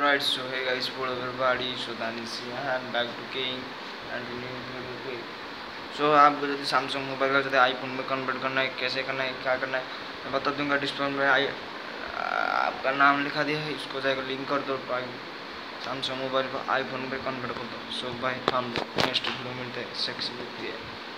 Alright, so hey guys, for everybody, so Danish here and back to King and new video पे। So आपको यदि Samsung mobile का यदि iPhone में convert करना है, कैसे करना है, क्या करना है, मैं बता दूंगा। डिस्प्ले में आपका नाम लिखा दिया है, इसको जाकर लिंक कर दो, सैमसंग मोबाइल को आईफोन पे कन्वर्ट कर दो। सो भाई हम नेक्स्ट वीडियो मिलते हैं, सेक्सी वीडियो।